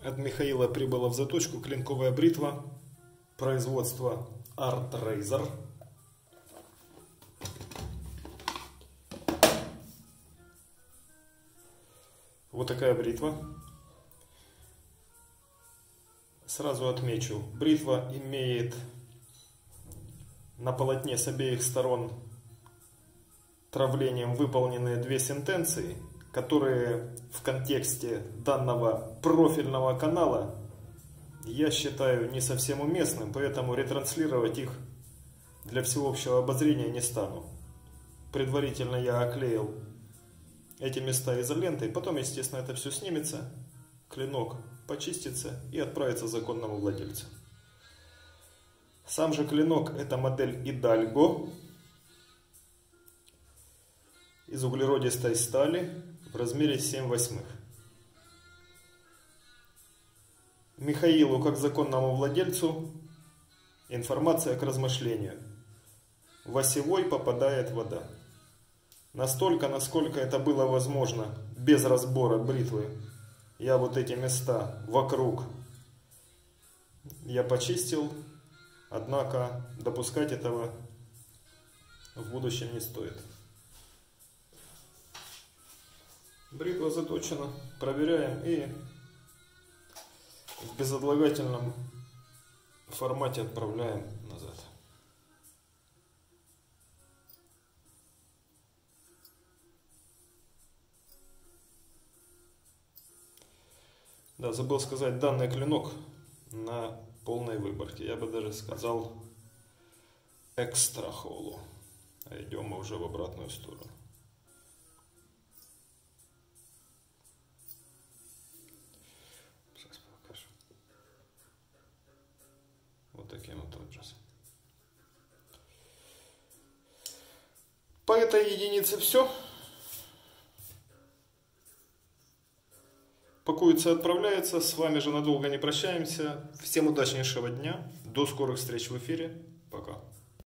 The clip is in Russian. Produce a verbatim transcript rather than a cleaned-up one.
От Михаила прибыла в заточку клинковая бритва производства Art Razor. Вот такая бритва. Сразу отмечу, бритва имеет на полотне с обеих сторон травлением выполненные две сентенции, которые в контексте данного профильного канала я считаю не совсем уместным, поэтому ретранслировать их для всеобщего обозрения не стану. Предварительно я оклеил эти места изолентой, потом, естественно, это все снимется, клинок почистится и отправится законному владельцу. Сам же клинок — это модель Hidalgo из углеродистой стали в размере семь восьмых. Михаилу, как законному владельцу, информация к размышлению. В осевой попадает вода. Настолько, насколько это было возможно, без разбора бритвы, я вот эти места вокруг я почистил, однако допускать этого в будущем не стоит. Бритва заточена, проверяем и в безотлагательном формате отправляем назад. Да, забыл сказать, данный клинок на полной выборке. Я бы даже сказал экстра холу. А идем мы уже в обратную сторону. Сейчас покажу. Вот таким вот образом. По этой единице все. Пакуется и отправляется. С вами же надолго не прощаемся. Всем удачнейшего дня. До скорых встреч в эфире. Пока.